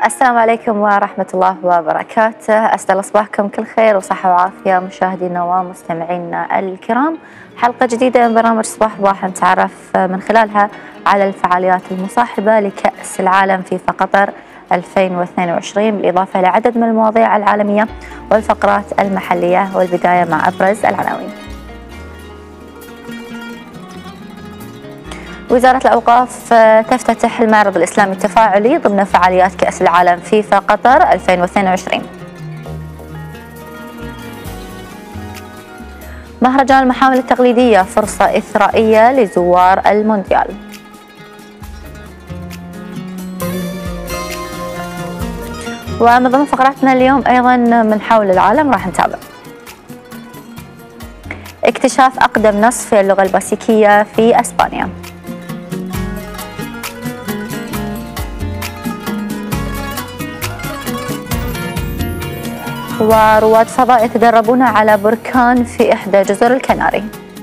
السلام عليكم ورحمة الله وبركاته. أسعد الله صباحكم كل خير وصحة وعافية مشاهدينا ومستمعينا الكرام. حلقة جديدة من برنامج صباح بواح نتعرف من خلالها على الفعاليات المصاحبة لكأس العالم فيفا قطر 2022 بالإضافة إلى عدد من المواضيع العالمية والفقرات المحلية، والبداية مع أبرز العناوين. وزارة الأوقاف تفتتح المعرض الإسلامي التفاعلي ضمن فعاليات كأس العالم فيفا قطر 2022. مهرجان المحامل التقليدية فرصة إثرائية لزوار المونديال. ومن ضمن فقراتنا اليوم أيضا من حول العالم راح نتابع اكتشاف أقدم نص في اللغة الباسيكية في أسبانيا، ورواد فضاء يتدربون على بركان في إحدى جزر الكناري.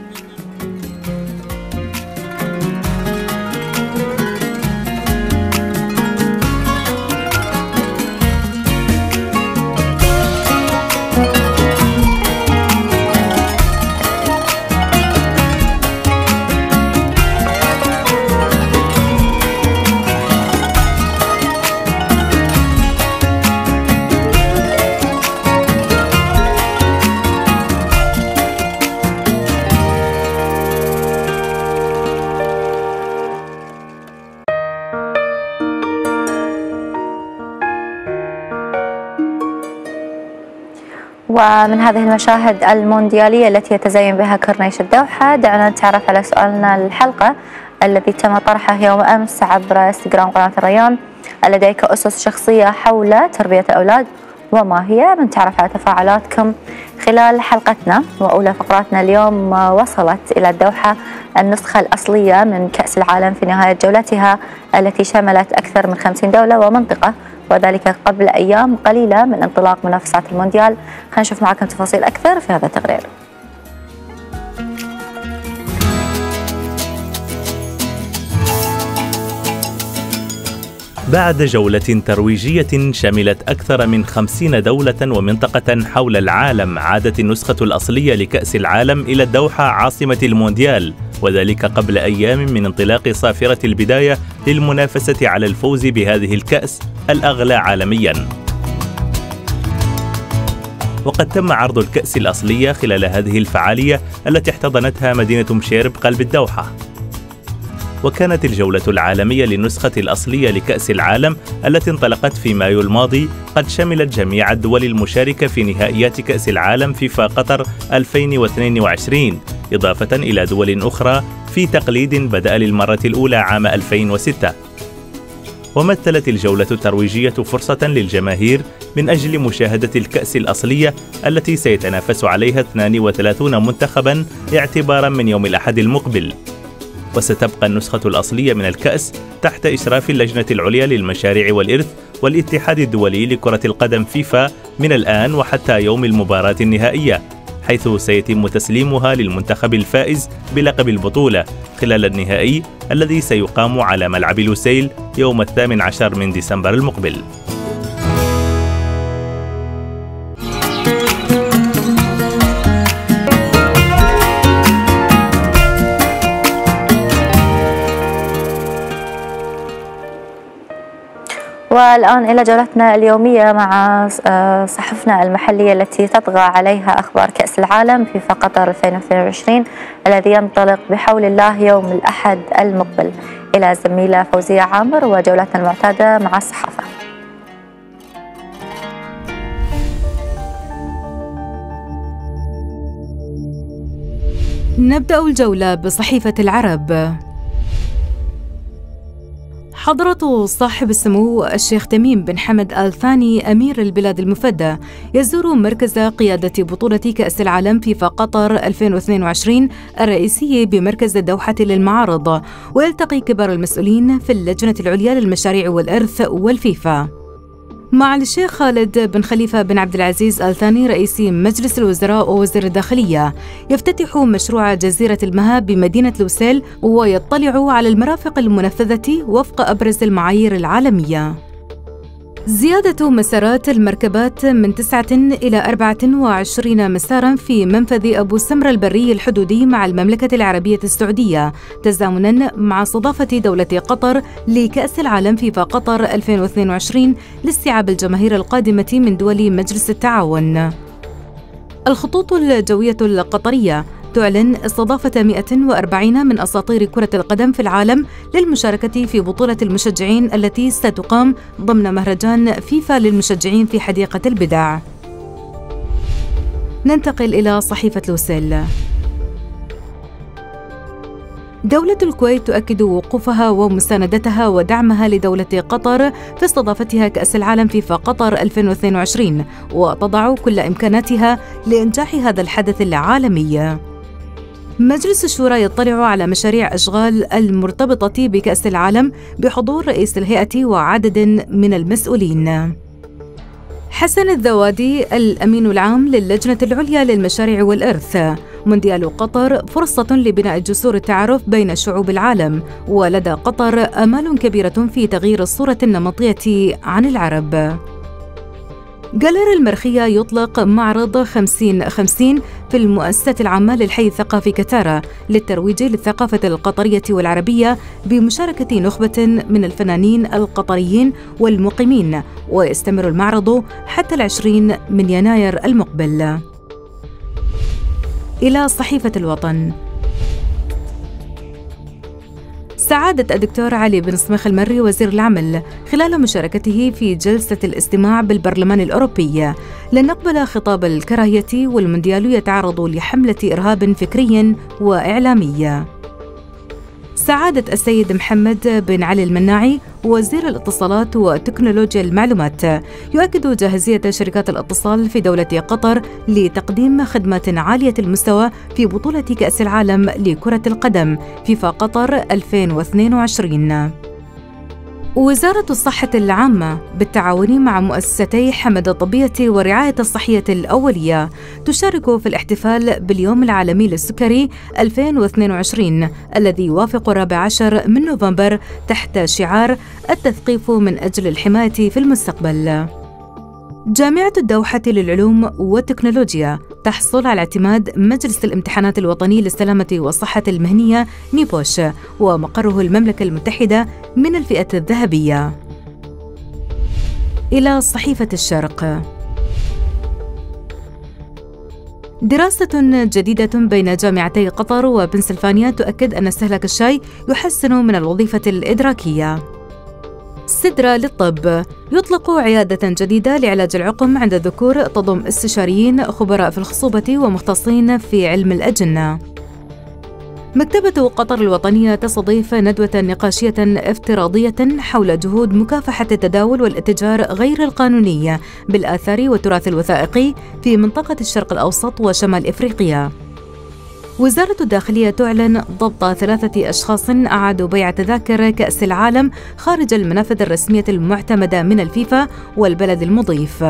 ومن هذه المشاهد المونديالية التي يتزين بها كورنيش الدوحة، دعنا نتعرف على سؤالنا الحلقة الذي تم طرحه يوم أمس عبر انستغرام قناة الريان: لديك أسس شخصية حول تربية الأولاد وما هي؟ بنتعرف على تفاعلاتكم خلال حلقتنا. وأولى فقراتنا اليوم: وصلت إلى الدوحة النسخة الأصلية من كأس العالم في نهاية جولتها التي شملت أكثر من 50 دولة ومنطقة، وذلك قبل أيام قليلة من انطلاق منافسات المونديال. خلينا نشوف معكم تفاصيل أكثر في هذا التقرير. بعد جولة ترويجية شملت أكثر من 50 دولة ومنطقة حول العالم، عادت النسخة الأصلية لكأس العالم إلى الدوحة عاصمة المونديال، وذلك قبل أيام من انطلاق صافرة البداية للمنافسة على الفوز بهذه الكأس الأغلى عالمياً. وقد تم عرض الكأس الأصلية خلال هذه الفعالية التي احتضنتها مدينة مشيرب قلب الدوحة. وكانت الجولة العالمية للنسخة الأصلية لكأس العالم التي انطلقت في مايو الماضي قد شملت جميع الدول المشاركة في نهائيات كأس العالم فيفا قطر 2022، إضافة إلى دول أخرى في تقليد بدأ للمرة الأولى عام 2006. ومثلت الجولة الترويجية فرصة للجماهير من أجل مشاهدة الكأس الأصلية التي سيتنافس عليها 32 منتخباً اعتباراً من يوم الأحد المقبل. وستبقى النسخة الأصلية من الكأس تحت إشراف اللجنة العليا للمشاريع والإرث والاتحاد الدولي لكرة القدم فيفا من الآن وحتى يوم المباراة النهائية، حيث سيتم تسليمها للمنتخب الفائز بلقب البطولة خلال النهائي الذي سيقام على ملعب لوسيل يوم 18 من ديسمبر المقبل. والآن إلى جولتنا اليومية مع صحفنا المحلية التي تطغى عليها أخبار كأس العالم فيفا قطر 2022 الذي ينطلق بحول الله يوم الأحد المقبل. إلى زميلة فوزية عامر وجولتنا المعتادة مع الصحافة. نبدأ الجولة بصحيفة العرب. حضرة صاحب السمو الشيخ تميم بن حمد آل ثاني أمير البلاد المفدى يزور مركز قيادة بطولة كأس العالم فيفا قطر 2022 الرئيسي بمركز الدوحة للمعارض، ويلتقي كبار المسؤولين في اللجنة العليا للمشاريع والإرث والفيفا. مع الشيخ خالد بن خليفة بن عبد العزيز آل ثاني رئيس مجلس الوزراء ووزير الداخلية يفتتح مشروع جزيرة المهاب بمدينة لوسيل ويطلع على المرافق المنفذة وفق أبرز المعايير العالمية. زيادة مسارات المركبات من 9 إلى 24 مساراً في منفذ أبو سمرة البري الحدودي مع المملكة العربية السعودية تزامناً مع استضافة دولة قطر لكأس العالم فيفا قطر 2022 لاستيعاب الجماهير القادمة من دول مجلس التعاون. الخطوط الجوية القطرية تعلن استضافة 140 من أساطير كرة القدم في العالم للمشاركة في بطولة المشجعين التي ستقام ضمن مهرجان فيفا للمشجعين في حديقة البدع. ننتقل إلى صحيفة لوسيل. دولة الكويت تؤكد وقوفها ومساندتها ودعمها لدولة قطر في استضافتها كأس العالم فيفا قطر 2022 وتضع كل إمكاناتها لإنجاح هذا الحدث العالمي. مجلس الشورى يطلع على مشاريع أشغال المرتبطة بكأس العالم بحضور رئيس الهيئة وعدد من المسؤولين. حسن الذوادي الأمين العام للجنة العليا للمشاريع والإرث: مونديال قطر فرصة لبناء جسور التعارف بين شعوب العالم، ولدى قطر آمال كبيرة في تغيير الصورة النمطية عن العرب. جاليري المرخية يطلق معرض 50-50 في المؤسسة العامة للحي الثقافي كتارا للترويج للثقافة القطرية والعربية بمشاركة نخبة من الفنانين القطريين والمقيمين، ويستمر المعرض حتى 20 من يناير المقبل. إلى صحيفة الوطن. سعادة الدكتور علي بن سميخ المري وزير العمل خلال مشاركته في جلسة الاستماع بالبرلمان الأوروبي: لن نقبل خطاب الكراهية والمونديال يتعرض لحملة إرهاب فكري وإعلامي. سعادة السيد محمد بن علي المناعي وزير الاتصالات وتكنولوجيا المعلومات يؤكد جاهزية شركات الاتصال في دولة قطر لتقديم خدمات عالية المستوى في بطولة كأس العالم لكرة القدم فيفا قطر 2022. وزارة الصحة العامة بالتعاون مع مؤسستي حمد الطبية والرعاية الصحية الأولية تشارك في الاحتفال باليوم العالمي للسكري 2022 الذي يوافق 14 من نوفمبر تحت شعار التثقيف من أجل الحماية في المستقبل. جامعة الدوحة للعلوم والتكنولوجيا تحصل على اعتماد مجلس الامتحانات الوطني للسلامة والصحة المهنية نيبوش، ومقره المملكة المتحدة من الفئة الذهبية. إلى صحيفة الشرق. دراسة جديدة بين جامعتي قطر وبنسلفانيا تؤكد أن استهلاك الشاي يحسن من الوظيفة الإدراكية. سدرة للطب يطلق عيادة جديدة لعلاج العقم عند الذكور تضم استشاريين خبراء في الخصوبة ومختصين في علم الأجنة. مكتبة قطر الوطنية تستضيف ندوة نقاشية افتراضية حول جهود مكافحة التداول والاتجار غير القانوني بالآثار والتراث الوثائقي في منطقة الشرق الأوسط وشمال إفريقيا. وزارة الداخلية تعلن ضبط 3 أشخاص أعادوا بيع تذاكر كأس العالم خارج المنافذ الرسمية المعتمدة من الفيفا والبلد المضيف.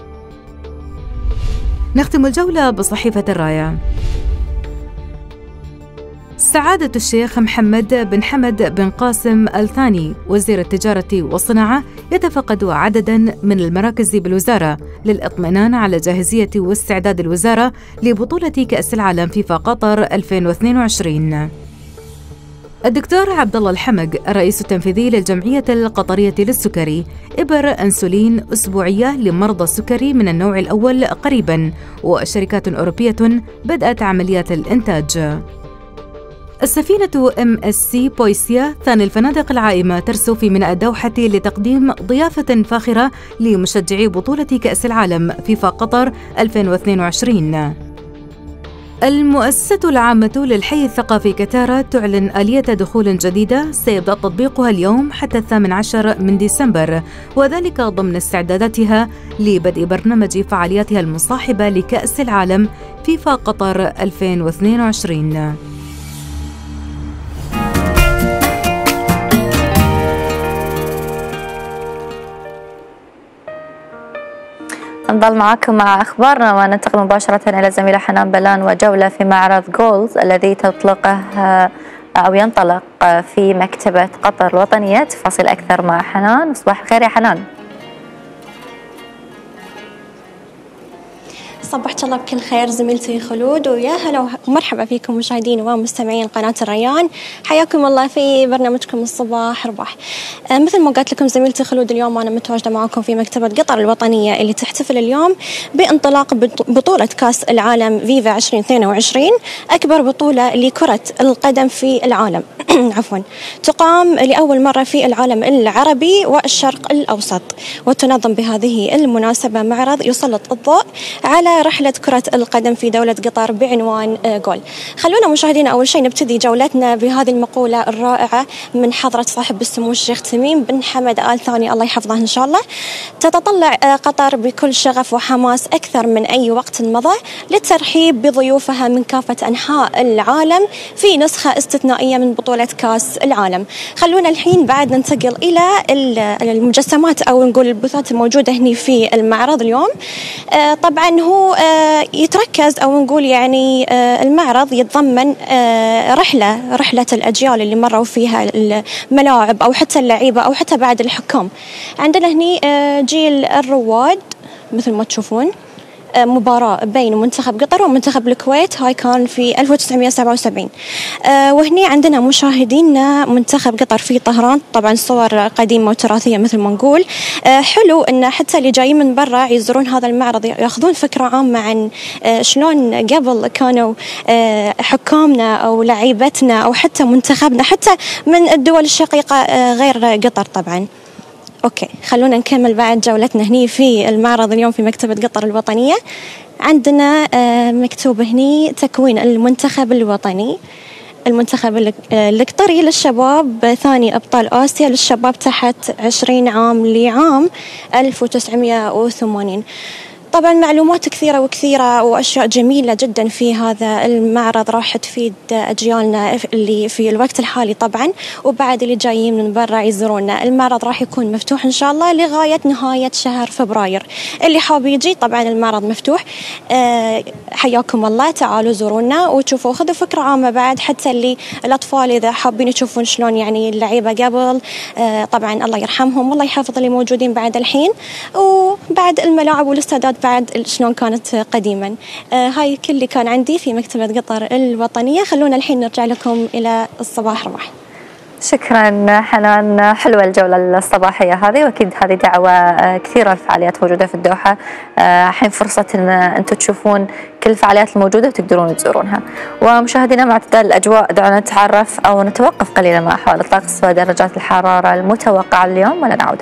نختم الجولة بصحيفة الراية. سعادة الشيخ محمد بن حمد بن قاسم الثاني وزير التجارة والصناعة يتفقد عدداً من المراكز بالوزارة للإطمئنان على جاهزية واستعداد الوزارة لبطولة كأس العالم فيفا قطر 2022. الدكتور عبد الله الحمق الرئيس التنفيذي للجمعية القطرية للسكري: إبر أنسولين أسبوعية لمرضى السكري من النوع الأول قريباً، وشركات أوروبية بدأت عمليات الإنتاج. السفينة MSC بويسيا ثاني الفنادق العائمة ترسو في ميناء الدوحة لتقديم ضيافة فاخرة لمشجعي بطولة كأس العالم فيفا قطر 2022. المؤسسة العامة للحي الثقافي كتارا تعلن آلية دخول جديدة سيبدأ تطبيقها اليوم حتى 18 من ديسمبر، وذلك ضمن استعداداتها لبدء برنامج فعالياتها المصاحبة لكأس العالم فيفا قطر 2022. نضل معكم مع أخبارنا وننتقل مباشرة إلى زميلة حنان بلان وجولة في معرض جولز الذي تطلقه أو ينطلق في مكتبة قطر الوطنية. تفاصيل أكثر مع حنان. صباح الخير يا حنان. صبحت الله بكل خير زميلتي خلود، ويا هلا ومرحبا فيكم مشاهدين ومستمعين قناة الريان. حياكم الله في برنامجكم الصباح رباح. مثل ما قالت لكم زميلتي خلود، اليوم أنا متواجدة معكم في مكتبة قطر الوطنية اللي تحتفل اليوم بانطلاق بطولة كأس العالم فيفا 2022، أكبر بطولة لكرة القدم في العالم عفوا، تقام لأول مرة في العالم العربي والشرق الأوسط، وتنظم بهذه المناسبة معرض يسلط الضوء على رحلة كرة القدم في دولة قطر بعنوان جول. خلونا مشاهدينا أول شيء نبتدي جولتنا بهذه المقولة الرائعة من حضرة صاحب السمو الشيخ تميم بن حمد آل ثاني الله يحفظه إن شاء الله. تتطلع قطر بكل شغف وحماس أكثر من أي وقت مضى للترحيب بضيوفها من كافة أنحاء العالم في نسخة استثنائية من بطولة كأس العالم. خلونا الحين بعد ننتقل إلى المجسمات أو نقول البثات الموجودة هنا في المعرض اليوم. طبعا هو يتركز أو نقول يعني المعرض يتضمن رحلة الأجيال اللي مروا فيها الملاعب أو حتى اللعيبة أو حتى بعد الحكام. عندنا هنا جيل الرواد مثل ما تشوفون، مباراة بين منتخب قطر ومنتخب الكويت، هاي كان في 1977. وهني عندنا مشاهدينا منتخب قطر في طهران، طبعا صور قديمة وتراثية مثل ما نقول. حلو ان حتى اللي جايين من برا يزورون هذا المعرض ياخذون فكرة عامة عن شلون قبل كانوا حكامنا او لعيبتنا او حتى منتخبنا حتى من الدول الشقيقة غير قطر طبعا. أوكي، خلونا نكمل بعد جولتنا هني في المعرض اليوم في مكتبة قطر الوطنية. عندنا مكتوب هني تكوين المنتخب الوطني، المنتخب القطري للشباب، ثاني أبطال آسيا للشباب تحت 20 عام لعام 1980. طبعا معلومات كثيرة وأشياء جميلة جدا في هذا المعرض راح تفيد أجيالنا اللي في الوقت الحالي طبعا، وبعد اللي جايين من برا يزورونا. المعرض راح يكون مفتوح إن شاء الله لغاية نهاية شهر فبراير. اللي حاب يجي طبعا المعرض مفتوح. حياكم الله، تعالوا زورونا وتشوفوا خذوا فكرة عامة بعد، حتى اللي الأطفال إذا حابين يشوفون شلون يعني اللعيبة قبل، طبعا الله يرحمهم والله يحفظ اللي موجودين بعد الحين، وبعد الملاعب والاستادات بعد شلون كانت قديما. هاي كل اللي كان عندي في مكتبة قطر الوطنية. خلونا الحين نرجع لكم إلى الصباح رباح. شكرا حنان، حلوة الجولة الصباحية هذه، وأكيد هذه دعوة كثيرة الفعاليات موجودة في الدوحة. الحين فرصة أن أنتم تشوفون كل الفعاليات الموجودة وتقدرون تزورونها. ومشاهدينا مع اعتدال الأجواء دعونا نتعرف أو نتوقف قليلا مع أحوال الطقس ودرجات الحرارة المتوقعة اليوم ولا نعود.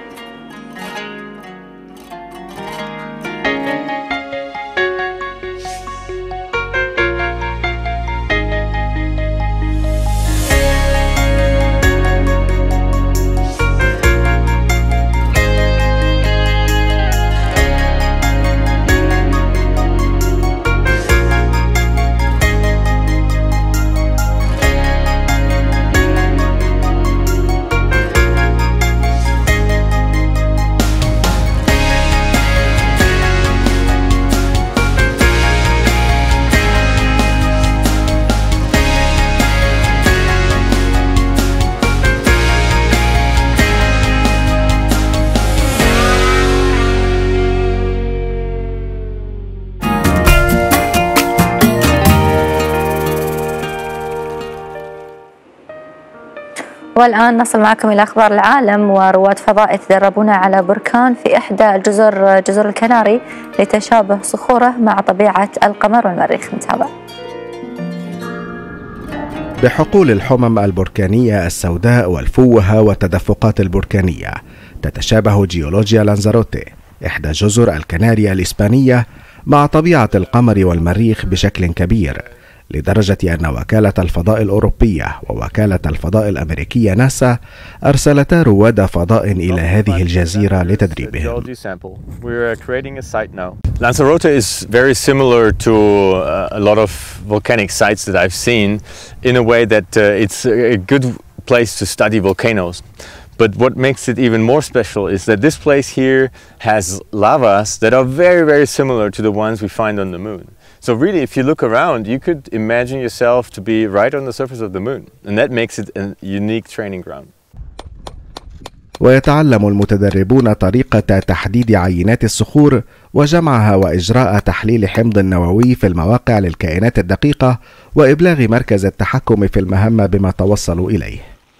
والآن نصل معكم إلى أخبار العالم. ورواد فضاء يتدربون على بركان في إحدى جزر الكناري لتشابه صخوره مع طبيعة القمر والمريخ. نتابع. بحقول الحمم البركانية السوداء والفوهة والتدفقات البركانية تتشابه جيولوجيا لانزاروتي إحدى جزر الكناريا الإسبانية مع طبيعة القمر والمريخ بشكل كبير، لدرجة أن وكالة الفضاء الأوروبية ووكالة الفضاء الأمريكية ناسا أرسلتا رواد فضاء إلى هذه الجزيرة لتدريبهم. Lanzarote is very similar to a lot of volcanic sites that I've seen in a way that it's a good place to study volcanoes. But what makes it even more special is that this place here has lavas that are very, very similar to the ones we find on the moon. So really, if you look around, you could imagine yourself to be right on the surface of the moon. And that makes it a unique training ground. ويتعلم المتدربون طريقة تحديد عينات الصخور وجمعها وإجراء تحليل حمض نووي في المواقع للكائنات الدقيقة وإبلاغ مركز التحكم في المهمة بما توصلوا إليه.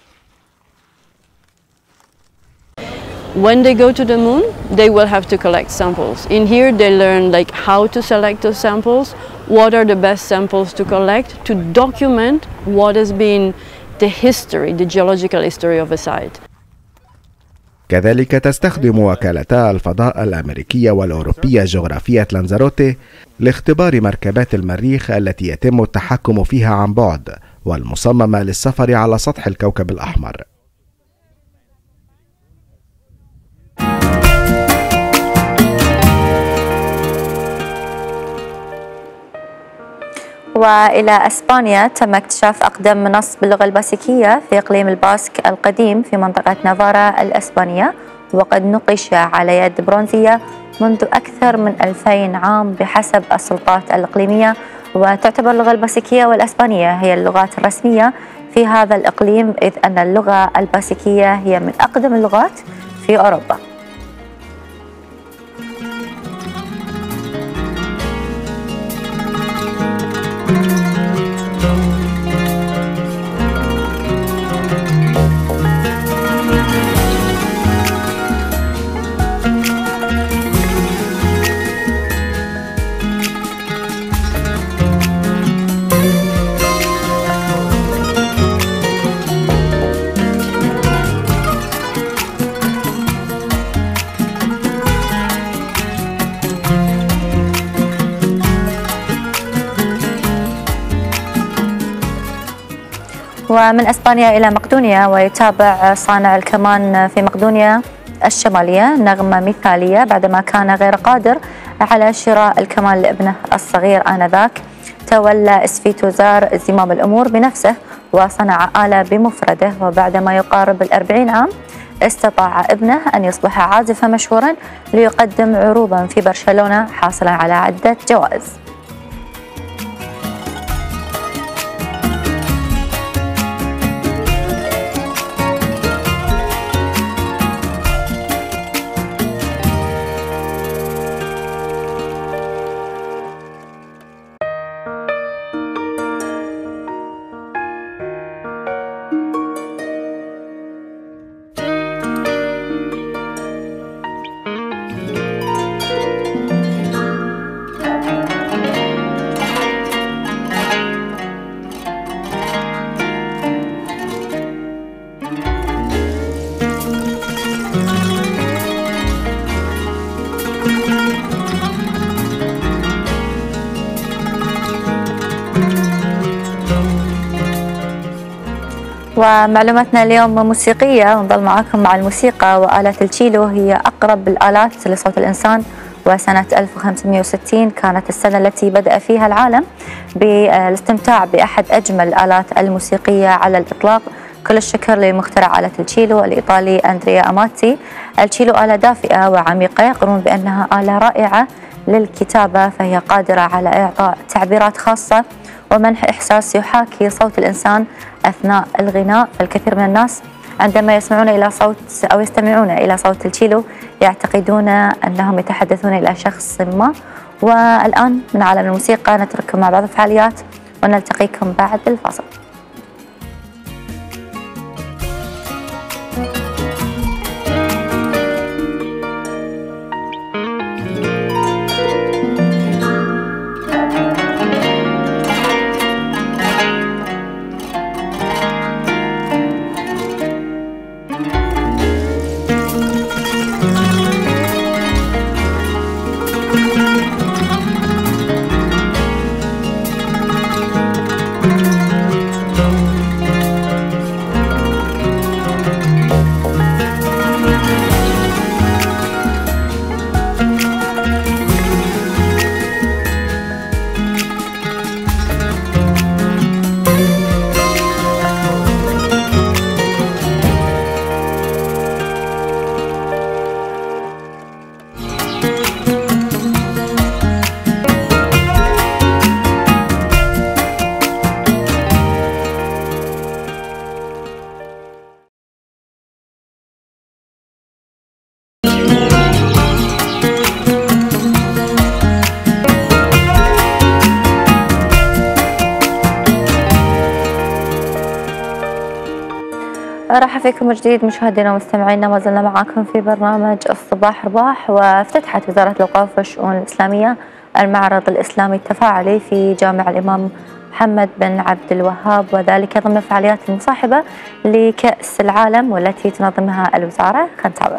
When they go to the moon, they will have to collect samples. In here, they learn like how to select those samples, what are the best samples to collect, to document what has been the history, the geological history of a site. كذلك تستخدم وكالتا الفضاء الأمريكية والأوروبية جغرافية لانزاروتي لاختبار مركبات المريخ التي يتم التحكم فيها عن بعد والمصممة للسفر على سطح الكوكب الأحمر. وإلى أسبانيا، تم اكتشاف أقدم منص باللغة الباسكية في إقليم الباسك القديم في منطقة نافارا الأسبانية، وقد نقش على يد برونزية منذ أكثر من 2000 عام بحسب السلطات الإقليمية. وتعتبر اللغة الباسكية والأسبانية هي اللغات الرسمية في هذا الإقليم، إذ أن اللغة الباسكية هي من أقدم اللغات في أوروبا. ومن أسبانيا إلى مقدونيا، ويتابع صانع الكمان في مقدونيا الشمالية نغمة مثالية بعدما كان غير قادر على شراء الكمان لابنه الصغير آنذاك. تولى اسفيتوزار زمام الأمور بنفسه وصنع آلة بمفرده، وبعدما يقارب 40 عام استطاع ابنه أن يصبح عازفا مشهورا ليقدم عروضا في برشلونة حاصلا على عدة جوائز. ومعلوماتنا اليوم موسيقية، ونظل معاكم مع الموسيقى. وآلة التشيلو هي أقرب الآلات لصوت الإنسان، وسنة 1560 كانت السنة التي بدأ فيها العالم بالاستمتاع بأحد أجمل الآلات الموسيقية على الإطلاق. كل الشكر لمخترع آلة التشيلو الإيطالي أندريا أماتي. التشيلو آلة دافئة وعميقة، يقولون بأنها آلة رائعة للكتابة، فهي قادرة على إعطاء تعبيرات خاصة ومنح إحساس يحاكي صوت الإنسان أثناء الغناء. فالكثير من الناس عندما يسمعون إلى صوت أو يستمعون إلى صوت التشيلو يعتقدون أنهم يتحدثون إلى شخص ما. والآن من عالم الموسيقى نترككم مع بعض الفعاليات ونلتقيكم بعد الفاصل. راح فيكم من جديد مشاهدينا ومستمعينا، ما زلنا معاكم في برنامج الصباح رباح. وافتتحت وزارة الأوقاف والشؤون الإسلامية المعرض الإسلامي التفاعلي في جامع الإمام محمد بن عبد الوهاب، وذلك ضمن الفعاليات المصاحبة لكأس العالم والتي تنظمها الوزارة. خلينا نتابع.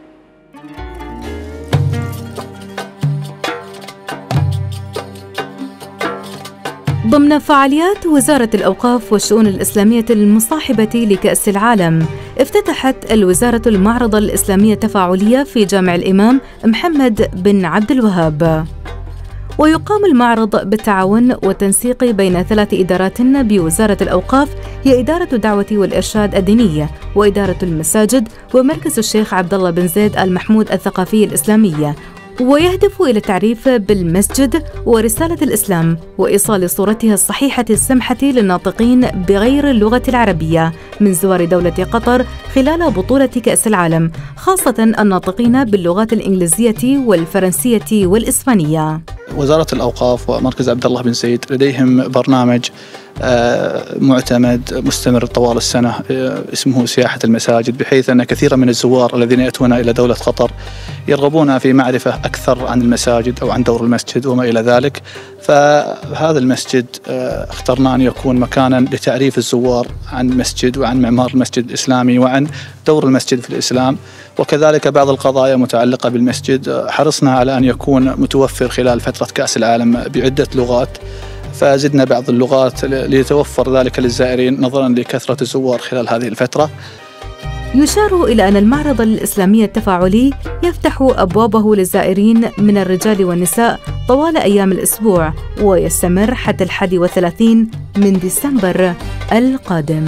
ضمن فعاليات وزارة الأوقاف والشؤون الإسلامية المصاحبة لكأس العالم، افتتحت الوزارة المعرض الإسلامي التفاعلي في جامع الإمام محمد بن عبد الوهاب. ويقام المعرض بالتعاون والتنسيق بين 3 إدارات بوزارة الأوقاف، هي إدارة الدعوة والإرشاد الدينية، وإدارة المساجد، ومركز الشيخ عبد الله بن زيد آل محمود الثقافي الإسلامي، ويهدف إلى التعريف بالمسجد ورسالة الإسلام وإيصال صورتها الصحيحة السمحة للناطقين بغير اللغة العربية من زوار دولة قطر خلال بطولة كأس العالم، خاصة الناطقين باللغات الإنجليزية والفرنسية والإسبانية. وزارة الأوقاف ومركز عبد الله بن زيد لديهم برنامج معتمد مستمر طوال السنة اسمه سياحة المساجد، بحيث أن كثيرا من الزوار الذين يأتون إلى دولة قطر يرغبون في معرفة أكثر عن المساجد أو عن دور المسجد وما إلى ذلك. فهذا المسجد اخترنا أن يكون مكانا لتعريف الزوار عن المسجد وعن معمار المسجد الإسلامي وعن دور المسجد في الإسلام، وكذلك بعض القضايا متعلقة بالمسجد حرصنا على أن يكون متوفر خلال فترة كأس العالم بعدة لغات، فزدنا بعض اللغات ليتوفر ذلك للزائرين نظرا لكثرة الزوار خلال هذه الفترة. يشار إلى أن المعرض الإسلامي التفاعلي يفتح أبوابه للزائرين من الرجال والنساء طوال أيام الأسبوع، ويستمر حتى 31 من ديسمبر القادم.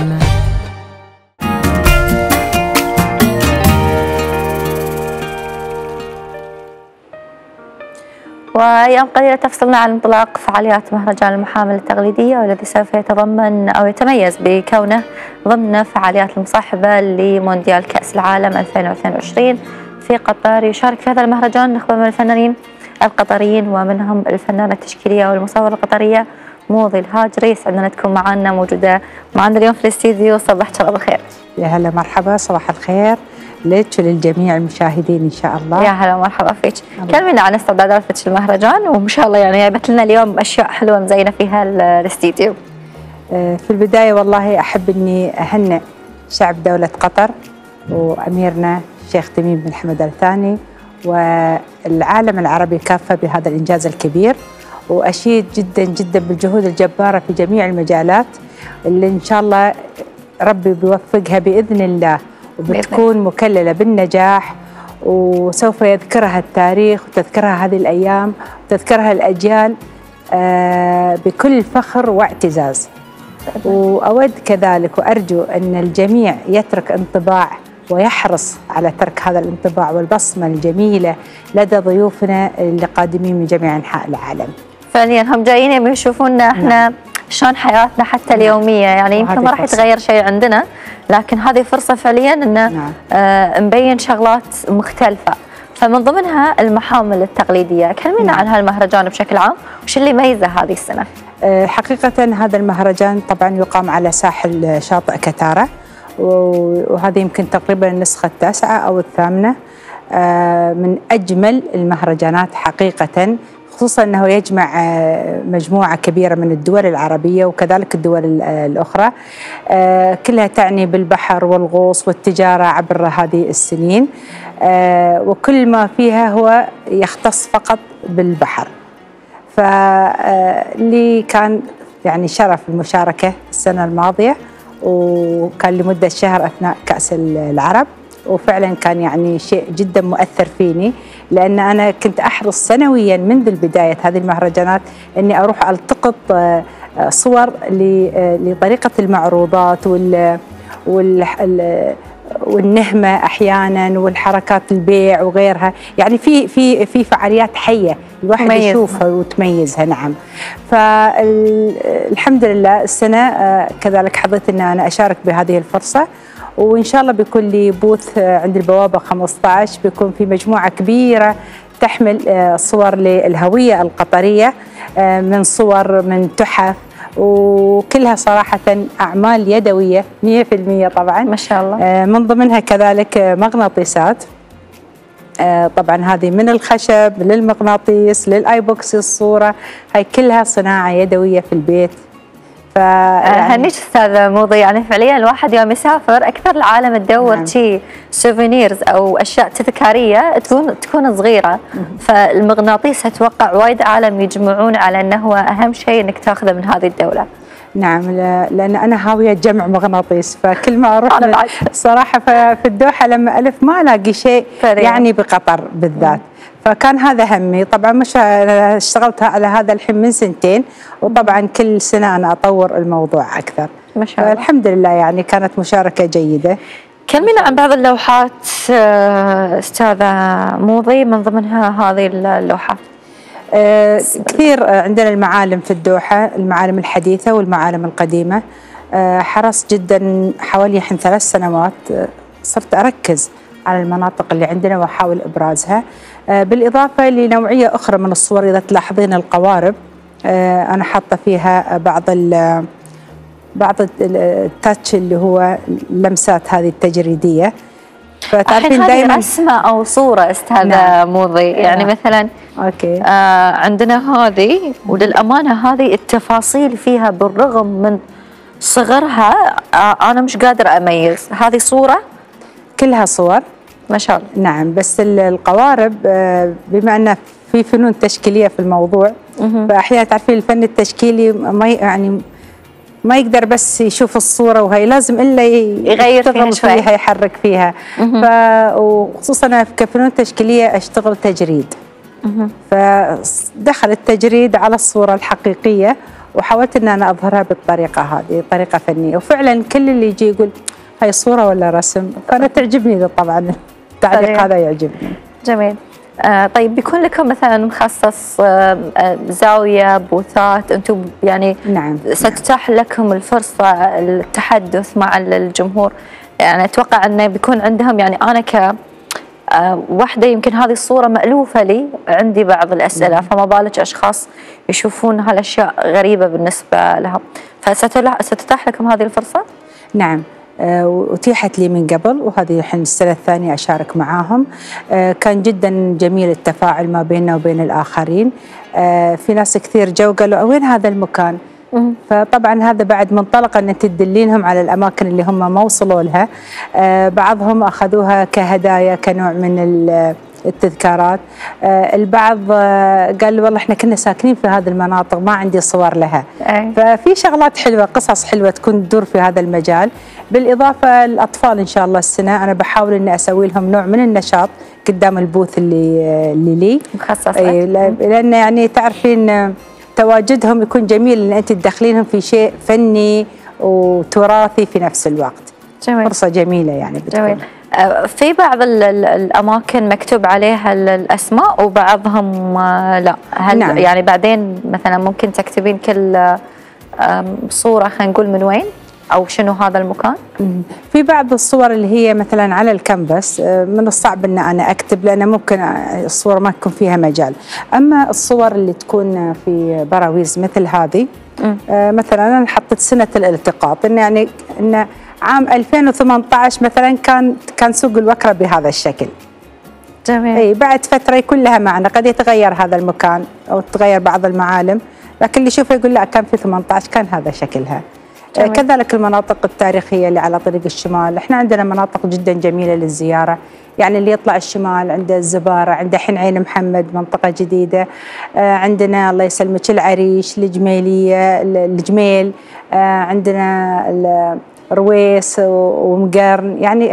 وأيام قليلة تفصلنا عن انطلاق فعاليات مهرجان المحامل التقليدية، والذي سوف يتضمن أو يتميز بكونه ضمن فعاليات المصاحبة لمونديال كأس العالم 2022 في قطر. يشارك في هذا المهرجان نخبة من الفنانين القطريين، ومنهم الفنانة التشكيلية والمصورة القطرية موضي الهاجري. يسعدنا تكون موجودة معنا اليوم في الاستديو. صباحك الله بالخير. يا هلا مرحبا، صباح الخير لك وللجميع المشاهدين إن شاء الله. يا هلا ومرحبا فيك. كلمينا عن استعداداتك للمهرجان، وإن شاء الله يعني جايبت لنا اليوم أشياء حلوة مزينة فيها الاستديو. في البداية والله أحب إني أهنئ شعب دولة قطر وأميرنا الشيخ تميم بن حمد آل ثاني والعالم العربي كافة بهذا الإنجاز الكبير، وأشيد جدا جدا بالجهود الجبارة في جميع المجالات اللي إن شاء الله ربي بيوفقها بإذن الله، وبتكون مكللة بالنجاح، وسوف يذكرها التاريخ وتذكرها هذه الأيام وتذكرها الأجيال بكل فخر واعتزاز. وأود كذلك وأرجو أن الجميع يترك انطباع ويحرص على ترك هذا الانطباع والبصمة الجميلة لدى ضيوفنا اللي قادمين من جميع أنحاء العالم. فعليا هم جايين يبي يشوفونا احنا شلون حياتنا حتى اليومية، يعني يمكن ما راح يتغير شيء عندنا، لكن هذه فرصة فعليا ان نبين شغلات مختلفة، فمن ضمنها المحامل التقليدية. كلمينا عن هالمهرجان بشكل عام، وش اللي يميزه هذه السنة؟ حقيقة هذا المهرجان طبعا يقام على ساحل شاطئ كتارة، وهذه يمكن تقريبا النسخة 9 أو 8 من أجمل المهرجانات حقيقة، خصوصا أنه يجمع مجموعة كبيرة من الدول العربية وكذلك الدول الأخرى، كلها تعني بالبحر والغوص والتجارة عبر هذه السنين، وكل ما فيها هو يختص فقط بالبحر. فلي كان يعني شرف المشاركة السنة الماضية، وكان لمدة شهر أثناء كأس العرب، وفعلا كان يعني شيء جدا مؤثر فيني، لأن أنا كنت أحرص سنويا منذ بداية هذه المهرجانات أني أروح ألتقط صور لطريقة المعروضات والنهمة أحيانا والحركات البيع وغيرها، يعني في فعاليات حية الواحد يشوفها وتميزها. نعم، فالحمد لله السنة كذلك حظيت أن أنا أشارك بهذه الفرصة، وإن شاء الله بيكون لي بوث عند البوابة 15، بيكون في مجموعة كبيرة تحمل صور للهوية القطرية، من صور من تحف وكلها صراحة أعمال يدوية 100% طبعا ما شاء الله. من ضمنها كذلك مغناطيسات، طبعا هذه من الخشب للمغناطيس للآي بوكس الصورة، هاي كلها صناعة يدوية في البيت. هنيك استاذة موضي، يعني فعليا الواحد يوم يسافر اكثر العالم تدور شي سوفينيرز او اشياء تذكاريه تكون صغيره، فالمغناطيس اتوقع وايد عالم يجمعون على انه هو اهم شيء انك تاخذه من هذه الدوله. نعم، لان انا هاويه جمع مغناطيس، فكل ما اروح صراحه في الدوحه لما الف ما الاقي شيء يعني بقطر بالذات. فكان هذا همي. طبعا مش اشتغلت على هذا الحين من 2 سنين، وطبعا كل سنه انا اطور الموضوع اكثر ما شاء الله. الحمد لله يعني كانت مشاركه جيده. كلمينا عن بعض اللوحات استاذه موضي، من ضمنها هذه اللوحات. كثير عندنا المعالم في الدوحه، المعالم الحديثه والمعالم القديمه. حرصت جدا حوالي 3 سنوات صرت اركز على المناطق اللي عندنا واحاول ابرازها، بالاضافه لنوعيه اخرى من الصور. اذا تلاحظين القوارب انا حاطه فيها بعض التاتش اللي هو اللمسات هذه التجريديه. فتعرفين دائما رسمه او صوره استاذه موضي، يعني مثلا اوكي عندنا هذه، وللامانه هذه التفاصيل فيها بالرغم من صغرها انا مش قادره اميز. هذه صوره؟ كلها صور ما شاء الله. نعم، بس القوارب بما أن في فنون تشكيلية في الموضوع، فأحيانا تعرفين الفن التشكيلي ما يقدر بس يشوف الصورة وهي لازم إلا يغير فيها يحرك فيها. وخصوصا أنا كفنون تشكيلية أشتغل تجريد، فدخل التجريد على الصورة الحقيقية، وحاولت أن أنا أظهرها بالطريقة هذه، طريقة فنية. وفعلا كل اللي يجي يقول هاي صورة ولا رسم، فأنا تعجبني طبعا التعليق هذا يعجبني. جميل. طيب بيكون لكم مثلا مخصص زاوية بوثات أنتم يعني نعم ستتاح لكم الفرصة التحدث مع الجمهور؟ يعني أتوقع أنه بيكون عندهم، يعني أنا واحدة يمكن هذه الصورة مألوفة لي، عندي بعض الأسئلة، فما بالك أشخاص يشوفون هالأشياء غريبة بالنسبة لهم، فستتاح لكم هذه الفرصة؟ نعم، أتيحت لي من قبل، وهذه الحين السنة الثانية أشارك معاهم. كان جدا جميل التفاعل ما بيننا وبين الآخرين. في ناس كثير جو قالوا وين هذا المكان؟ فطبعا هذا بعد منطلق أن تدلينهم على الأماكن اللي هم ما وصلوا لها. بعضهم أخذوها كهدايا كنوع من التذكارات. البعض قال والله احنا كنا ساكنين في هذه المناطق ما عندي صور لها. ففي شغلات حلوة، قصص حلوة تكون تدور في هذا المجال. بالإضافة الأطفال إن شاء الله السنة أنا بحاول إني أسوي لهم نوع من النشاط قدام البوث اللي لي مخصص، لأن يعني تعرفين تواجدهم يكون جميل إن أنت تدخلينهم في شيء فني وتراثي في نفس الوقت. جميل. فرصة جميلة يعني بتكون. جميل. في بعض الأماكن مكتوب عليها الأسماء وبعضهم لا، هل نعم. يعني بعدين مثلا ممكن تكتبين كل صورة خلينا نقول من وين أو شنو هذا المكان؟ في بعض الصور اللي هي مثلا على الكنفس من الصعب أن أنا أكتب، لأن ممكن الصورة ما تكون فيها مجال. أما الصور اللي تكون في براويز مثل هذه مثلا أنا حطيت سنة الالتقاط، إن يعني إن عام 2018 مثلا كان سوق الوكرة بهذا الشكل. جميل. اي بعد فترة يكون لها معنى، قد يتغير هذا المكان أو تتغير بعض المعالم، لكن اللي يشوفه يقول لا كان في 18 كان هذا شكلها. كذلك المناطق التاريخية اللي على طريق الشمال، احنا عندنا مناطق جدا جميلة للزيارة، يعني اللي يطلع الشمال عنده الزبارة، عنده حين عين محمد منطقة جديدة، عندنا الله يسلمك العريش، الجميلية، الجميل، عندنا رويس ومقرن، يعني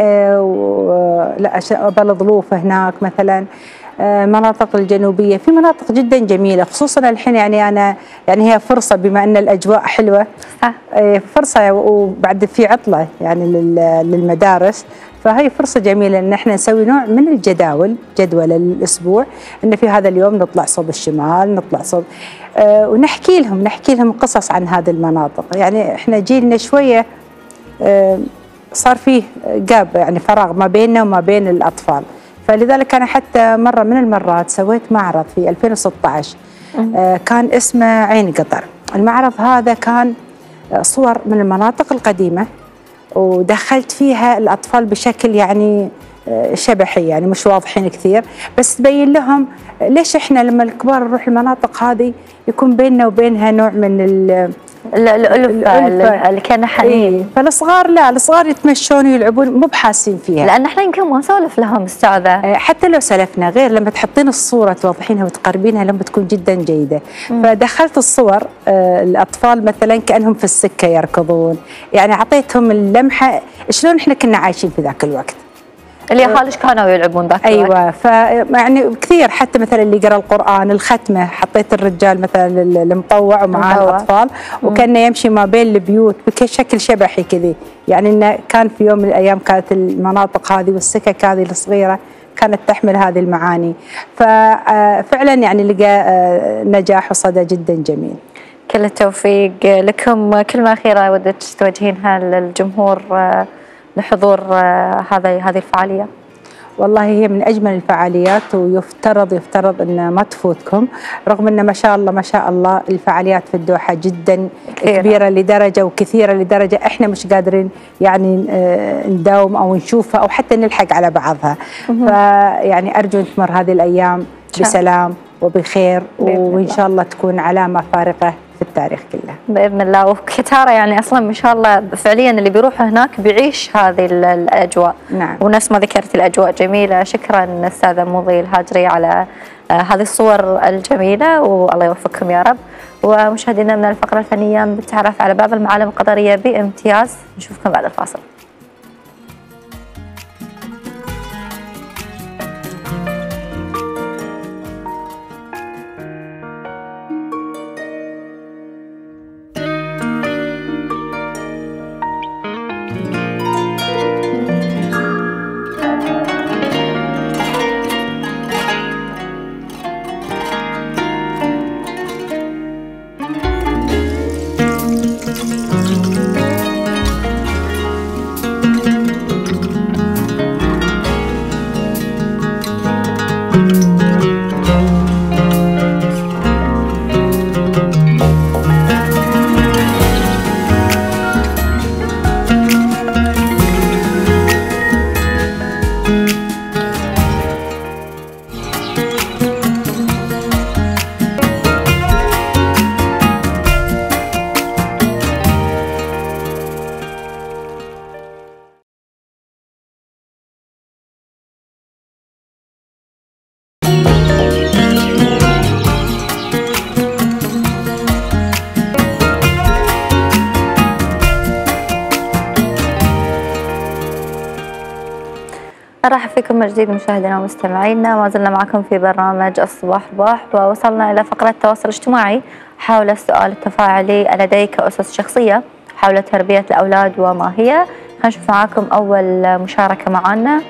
لا بلظلوف هناك مثلا. مناطق الجنوبية في مناطق جدا جميلة، خصوصا الحين يعني أنا يعني هي فرصة بما أن الأجواء حلوة، فرصة وبعد في عطلة يعني للمدارس، فهي فرصة جميلة أن احنا نسوي نوع من الجداول، جدول الأسبوع، أن في هذا اليوم نطلع صوب الشمال، نطلع صوب ونحكي لهم قصص عن هذه المناطق. يعني احنا جيلنا شوية صار فيه جاب يعني فراغ ما بيننا وما بين الأطفال، فلذلك أنا حتى مرة من المرات سويت معرض في 2016 كان اسمه عين قطر. المعرض هذا كان صور من المناطق القديمة، ودخلت فيها الأطفال بشكل يعني شبحي، يعني مش واضحين كثير، بس تبين لهم ليش إحنا لما الكبار نروح المناطق هذه يكون بيننا وبينها نوع من الألفة اللي كان حنين. إيه. فالصغار لا، الصغار يتمشون ويلعبون مو بحاسين فيها، لأن إحنا يمكن ما نسولف لهم أستاذة. حتى لو سلفنا غير لما تحطين الصورة توضحينها وتقربينها لما بتكون جدا جيدة. فدخلت الصور الأطفال مثلا كأنهم في السكة يركضون، يعني أعطيتهم اللمحة شلون إحنا كنا عايشين في ذاك الوقت. اليهال كانوا يلعبون ذاك الوقت. ايوه، فيعني كثير، حتى مثلا اللي يقرا القران، الختمه، حطيت الرجال مثلا المطوع ومعاه الاطفال، وكان يمشي ما بين البيوت بشكل شبحي كذي، يعني انه كان في يوم من الايام كانت المناطق هذه والسكك هذه الصغيره كانت تحمل هذه المعاني. ففعلا يعني لقى نجاح وصدى جدا جميل. كل التوفيق لكم. كلمه اخيره ودك توجهينها للجمهور لحضور هذه الفعالية؟ والله هي من أجمل الفعاليات، ويفترض أن ما تفوتكم، رغم أن ما شاء الله الفعاليات في الدوحة جدا كبيرة لدرجة وكثيرة لدرجة إحنا مش قادرين يعني نداوم أو نشوفها أو حتى نلحق على بعضها. فيعني أرجو أن تمر هذه الأيام بسلام وبخير، وإن شاء الله تكون علامة فارقة في التاريخ كله بإذن الله. وكتارة يعني أصلا ما شاء الله فعليا اللي بيروح هناك بيعيش هذه الأجواء. نعم. ونفس ما ذكرت الأجواء جميلة. شكرا أستاذة موضي الهاجري على هذه الصور الجميلة، والله يوفقكم يا رب. ومشاهدينا من الفقرة الفنية بالتعرف على بعض المعالم القدرية بامتياز. نشوفكم بعد الفاصل. أرحب فيكم من جديد مشاهدينا ومستمعينا. ما زلنا معكم في برنامج الصباح رباح، ووصلنا إلى فقرة التواصل الاجتماعي حول السؤال التفاعلي: لديك أسس شخصية حول تربية الأولاد وما هي؟ خلينا نشوف معكم أول مشاركة معنا: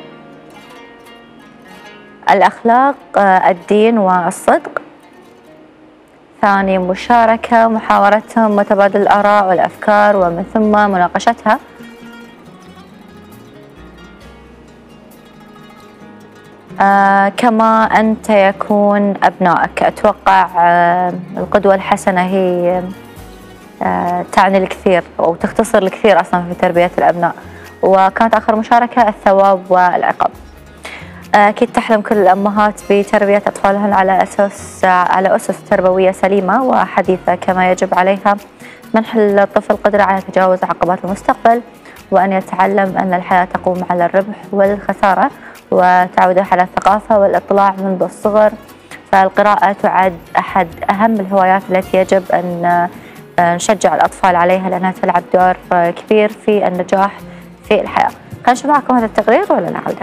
الأخلاق، الدين والصدق. ثاني مشاركة: محاورتهم وتبادل الآراء والأفكار ومن ثم مناقشتها. كما أنت يكون أبنائك. أتوقع القدوة الحسنة هي تعني الكثير أو تختصر الكثير أصلا في تربية الأبناء. وكانت آخر مشاركة: الثواب والعقاب. أكيد تحلم كل الأمهات بتربية أطفالهن على أسس تربوية سليمة وحديثة، كما يجب عليها منح الطفل قدرة على تجاوز عقبات المستقبل، وأن يتعلم أن الحياة تقوم على الربح والخسارة، وتعوده على الثقافة والاطلاع منذ الصغر. فالقراءة تعد أحد أهم الهوايات التي يجب أن نشجع الأطفال عليها، لأنها تلعب دور كبير في النجاح في الحياة. خلينا نشوف معكم هذا التقرير ولا نعوده.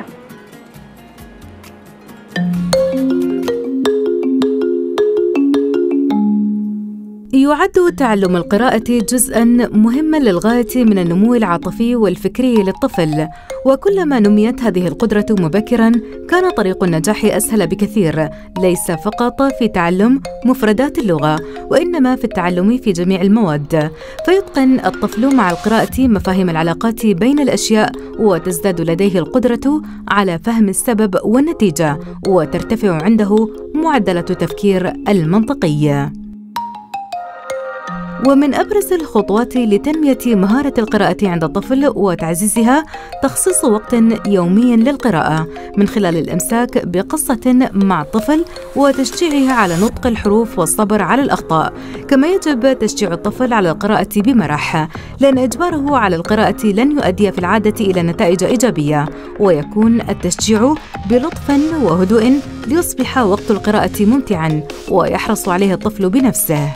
يعد تعلم القراءة جزءاً مهماً للغاية من النمو العاطفي والفكري للطفل، وكلما نميت هذه القدرة مبكراً كان طريق النجاح أسهل بكثير، ليس فقط في تعلم مفردات اللغة وإنما في التعلم في جميع المواد. فيتقن الطفل مع القراءة مفاهيم العلاقات بين الأشياء، وتزداد لديه القدرة على فهم السبب والنتيجة، وترتفع عنده معدلات التفكير المنطقي. ومن أبرز الخطوات لتنمية مهارة القراءة عند الطفل وتعزيزها تخصيص وقت يومي للقراءة من خلال الإمساك بقصة مع الطفل وتشجيعه على نطق الحروف والصبر على الأخطاء. كما يجب تشجيع الطفل على القراءة بمرح، لأن إجباره على القراءة لن يؤدي في العادة إلى نتائج إيجابية، ويكون التشجيع بلطف وهدوء ليصبح وقت القراءة ممتعاً ويحرص عليه الطفل بنفسه.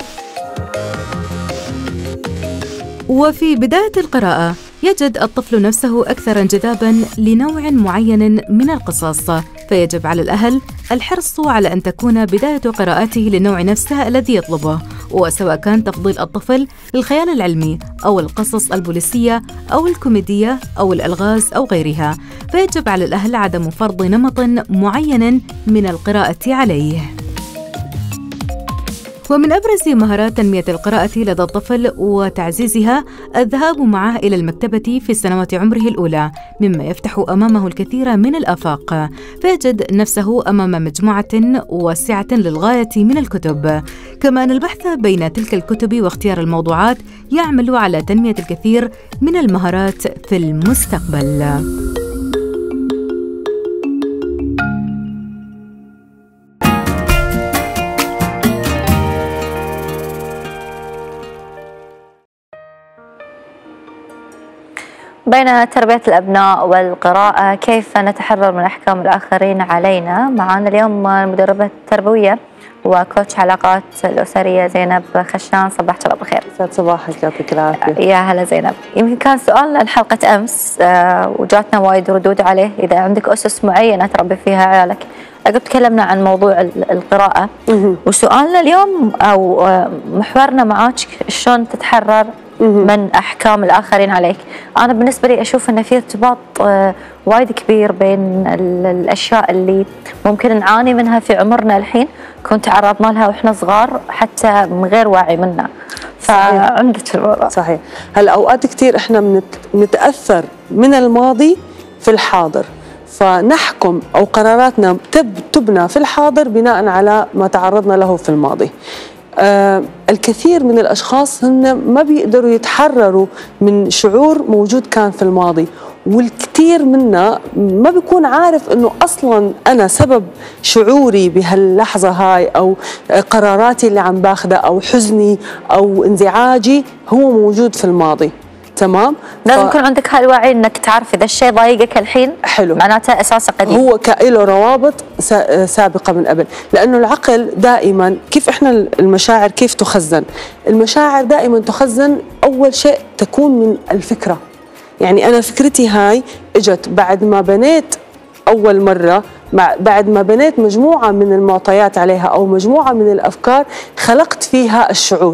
وفي بداية القراءة يجد الطفل نفسه أكثر انجذاباً لنوع معين من القصص، فيجب على الأهل الحرص على أن تكون بداية قراءته للنوع نفسه الذي يطلبه، وسواء كان تفضيل الطفل للخيال العلمي أو القصص البوليسية أو الكوميدية أو الألغاز أو غيرها، فيجب على الأهل عدم فرض نمط معين من القراءة عليه. ومن أبرز مهارات تنمية القراءة لدى الطفل وتعزيزها الذهاب معه إلى المكتبة في سنوات عمره الأولى، مما يفتح أمامه الكثير من الآفاق، فيجد نفسه أمام مجموعة واسعة للغاية من الكتب. كما أن البحث بين تلك الكتب واختيار الموضوعات يعمل على تنمية الكثير من المهارات في المستقبل. بين تربية الأبناء والقراءة كيف نتحرر من أحكام الآخرين علينا؟ معنا اليوم المدربة التربوية وكوتش علاقات الأسرية زينب خشان. صباح الله بالخير. يسعد صباحك، يعطيك العافية. يا هلا زينب. يمكن كان سؤالنا الحلقة أمس وجاتنا وايد ردود عليه، إذا عندك أسس معينة تربي فيها عيالك. قد تكلمنا عن موضوع القراءة، وسؤالنا اليوم أو محورنا معاك شلون تتحرر من أحكام الآخرين عليك. أنا بالنسبة لي أشوف أن في ارتباط وايد كبير بين الأشياء اللي ممكن نعاني منها في عمرنا الحين كنت تعرضنا لها وإحنا صغار حتى من غير وعي منا. فعندك الموضوع. صحيح. هلا أوقات كتير إحنا بنتأثر من الماضي في الحاضر، فنحكم أو قراراتنا تبنى في الحاضر بناء على ما تعرضنا له في الماضي. الكثير من الأشخاص هن ما بيقدروا يتحرروا من شعور موجود كان في الماضي، والكثير منا ما بيكون عارف أنه أصلا أنا سبب شعوري بهاللحظة هاي أو قراراتي اللي عم باخدها أو حزني أو انزعاجي هو موجود في الماضي. تمام. لازم يكون عندك هالوعي انك تعرف اذا الشيء ضايقك الحين حلو معناته اساسه قديم، هو له روابط سابقه من قبل. لانه العقل دائما كيف احنا المشاعر كيف تخزن؟ المشاعر دائما تخزن اول شيء تكون من الفكره. يعني انا فكرتي هاي اجت بعد ما بنيت اول مره، بعد ما بنيت مجموعه من المعطيات عليها او مجموعه من الافكار خلقت فيها الشعور.